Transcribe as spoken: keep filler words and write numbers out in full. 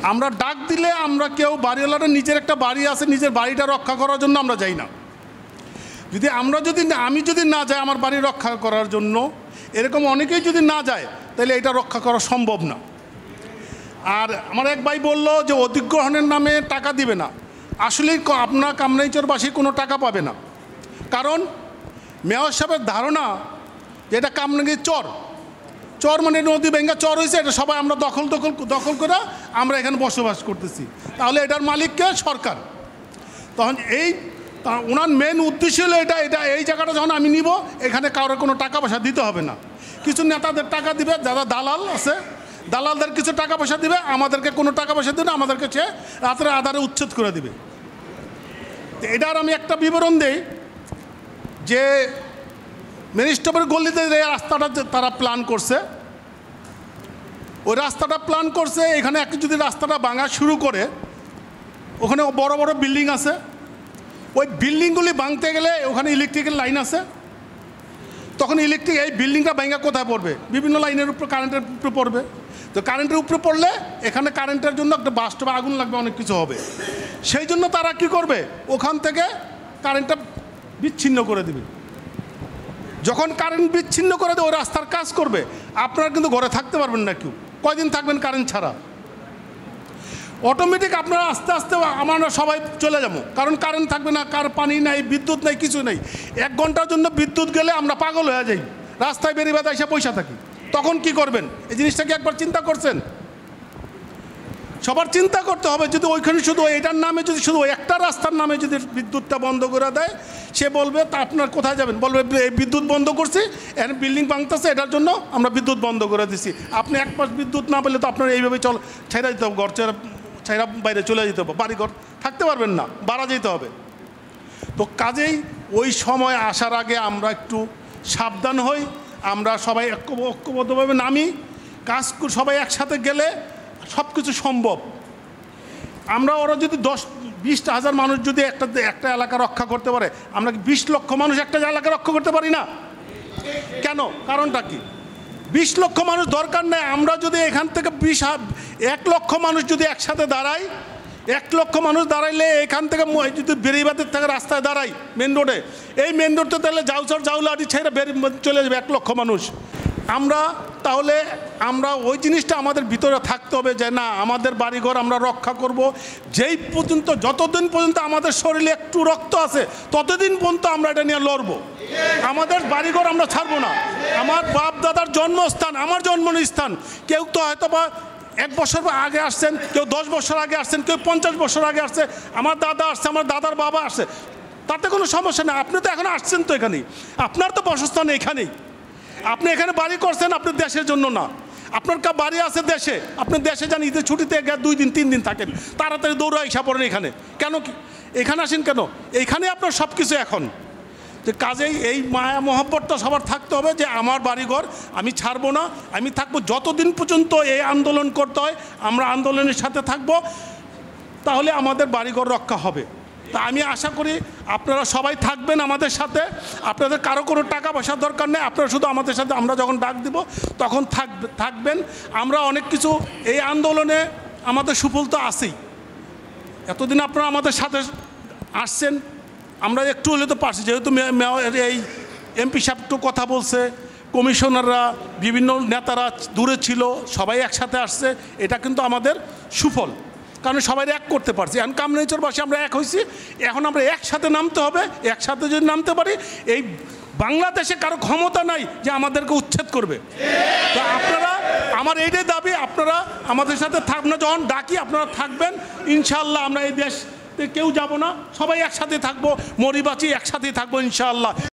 আমরা ডাক দিলে আমরা কেউ বাড়িওয়ালাটা নিজের একটা বাড়ি আছে, নিজের বাড়িটা রক্ষা করার জন্য আমরা যাই না। যদি আমরা যদি আমি যদি না যাই আমার বাড়ি রক্ষা করার জন্য, এরকম অনেকেই যদি না যায়, তাহলে এটা রক্ষা করা সম্ভব না। আর আমার এক ভাই বলল যে অধিগ্রহণের নামে টাকা দিবে না। আসলেই আপনার কামরাইচরবাসী কোনো টাকা পাবে না, কারণ মেয়র সাহেবের ধারণা যে এটা কামরাঙ্গীর চর, চর মানে নদী ভেঙ্গা চর হয়েছে, এটা সবাই আমরা দখল দখল দখল করে আমরা এখানে বসবাস করতেছি, তাহলে এটার মালিককে সরকার। তখন এই ওনার মেন উদ্দেশ্য হলো এটা এটা এই জায়গাটা যখন আমি নিব, এখানে কারোর কোনো টাকা পয়সা দিতে হবে না। কিছু নেতাদের টাকা দিবে, যারা দালাল আছে দালালদের কিছু টাকা পয়সা দিবে, আমাদেরকে কোনো টাকা পয়সা দিবে না, আমাদেরকে সে রাতের আধারে উচ্ছেদ করে দিবে। এটার আমি একটা বিবরণ দিই যে মেরিস্টপের গলিতে যে রাস্তাটা তারা প্ল্যান করছে, ওই রাস্তাটা প্ল্যান করছে এখানে এক যদি রাস্তাটা ভাঙা শুরু করে, ওখানে বড় বড় বিল্ডিং আছে, ওই বিল্ডিংগুলি ভাঙতে গেলে ওখানে ইলেকট্রিকের লাইন আছে, তখন ইলেকট্রিক এই বিল্ডিংটা ভাঙা কোথায় পড়বে? বিভিন্ন লাইনের উপরে কারেন্টের উপরে পড়বে। তো কারেন্টের উপরে পড়লে এখানে কারেন্টের জন্য একটা বাস্টবে আগুন লাগবে, অনেক কিছু হবে। সেই জন্য তারা কি করবে, ওখান থেকে কারেন্টটা বিচ্ছিন্ন করে দেবে। যখন কারেন্ট বিচ্ছিন্ন করে দেবে, ওই রাস্তার কাজ করবে, আপনারা কিন্তু ঘরে থাকতে পারবেন না। কেউ কয়দিন থাকবেন কারেন্ট ছাড়া? অটোমেটিক আপনারা আস্তে আস্তে আমরা সবাই চলে যাবো, কারণ কারেন্ট থাকবে না, কার পানি নাই, বিদ্যুৎ নাই, কিছু নেই। এক ঘন্টার জন্য বিদ্যুৎ গেলে আমরা পাগল হয়ে যাই, রাস্তায় বেরিয়ে বেড়া এসে পয়সা থাকি। তখন কি করবেন? এই জিনিসটা কি একবার চিন্তা করছেন? সবার চিন্তা করতে হবে। যদি ওইখানে শুধু এটার নামে যদি শুধু একটা রাস্তার নামে যদি বিদ্যুৎটা বন্ধ করে দেয়, সে বলবে তা আপনার কোথায় যাবেন? বলবে এই বিদ্যুৎ বন্ধ করছি, এখন বিল্ডিং ভাঙতেছে, এটার জন্য আমরা বিদ্যুৎ বন্ধ করে দিছি। আপনি এক মাস বিদ্যুৎ না পেলে তো আপনার এইভাবে চল ছেড়ে দিতে হবে, ঘর ছেড়ে ছেড়া বাইরে চলে যেতে হবে, বাড়িঘর থাকতে পারবেন না, বাড়া যেতে হবে। তো কাজেই ওই সময় আসার আগে আমরা একটু সাবধান হই, আমরা সবাই ঐক্যবদ্ধভাবে নামি, কাজ সবাই একসাথে গেলে সব কিছু সম্ভব। আমরা ওরা যদি দশ বিশটা হাজার মানুষ যদি একটা একটা এলাকা রক্ষা করতে পারে, আমরা কি বিশ লক্ষ মানুষ একটা এলাকা রক্ষা করতে পারি না? কেন? কারণটা কি? বিশ লক্ষ মানুষ দরকার নেই। আমরা যদি এখান থেকে বিশ এক লক্ষ মানুষ যদি একসাথে দাঁড়াই, এক লক্ষ মানুষ দাঁড়াইলে এখান থেকে যদি বেরিবাদের থেকে রাস্তায় দাঁড়াই মেন রোডে, এই মেন রোডটা তাহলে জাউচর জাউলাটি ছেড়ে বেরি চলে যাবে এক লক্ষ মানুষ। আমরা তাহলে আমরা ওই জিনিসটা আমাদের ভিতরে থাকতে হবে যে না, আমাদের বাড়িঘর আমরা রক্ষা করব। যেই পর্যন্ত যতদিন পর্যন্ত আমাদের শরীরে একটু রক্ত আছে, ততদিন পর্যন্ত আমরা এটা নিয়ে লড়বো। আমাদের বাড়িঘর আমরা ছাড়বো না। আমার বাপ দাদার জন্মস্থান, আমার জন্মস্থান। কেউ তো হয়তো বা এক বছর আগে আসছেন, কেউ দশ বছর আগে আসছেন, কেউ পঞ্চাশ বছর আগে আসছে, আমার দাদা আসছে, আমার দাদার বাবা আসছে, তাতে কোনো সমস্যা নেই। আপনি তো এখন আসছেন, তো এখানেই আপনার তো বাসস্থান, এখানেই আপনি এখানে বাড়ি করছেন, আপনি দেশের জন্য না। আপনার কা বাড়ি আছে দেশে, আপনি দেশে যান, ঈদের ছুটিতে দুই দিন তিন দিন থাকেন, তাড়াতাড়ি দৌড়া ইসা পড়েন এখানে। কেন কি এখানে আসেন কেন? এইখানে আপনার সব কিছু এখন। যে কাজেই এই মায়া মহব্বতটা সবার থাকতে হবে যে আমার বাড়িঘর আমি ছাড়বো না, আমি থাকবো যতদিন পর্যন্ত এই আন্দোলন করতে হয়, আমরা আন্দোলনের সাথে থাকবো, তাহলে আমাদের বাড়িঘর রক্ষা হবে। তা আমি আশা করি আপনারা সবাই থাকবেন আমাদের সাথে। আপনাদের কারো কোনো টাকা পয়সার দরকার নেই, আপনারা শুধু আমাদের সাথে আমরা যখন ডাক দিব তখন থাকবে থাকবেন। আমরা অনেক কিছু এই আন্দোলনে আমাদের সুফল তো আছেই। এতদিন আপনারা আমাদের সাথে আসছেন, আমরা একটু হলে তো পারছি, যেহেতু এই এমপি সাহেব একটু কথা বলছে, কমিশনাররা বিভিন্ন নেতারা দূরে ছিল, সবাই একসাথে আসছে, এটা কিন্তু আমাদের সুফল, কারণ সবাই এক করতে পারছি। এখন কামরাইচরবাসী আমরা এক হয়েছি, এখন আমরা একসাথে নামতে হবে। একসাথে যদি নামতে পারি, এই বাংলাদেশে কারো ক্ষমতা নাই যে আমাদেরকে উচ্ছেদ করবে। তো আপনারা, আমার এইটাই দাবি, আপনারা আমাদের সাথে থাকবেন, যখন ডাকি আপনারা থাকবেন। ইনশাআল্লাহ আমরা এই দেশ কেউ যাব না, সবাই একসাথে থাকবো, মরিবাচি একসাথেই থাকবো ইনশাআল্লাহ।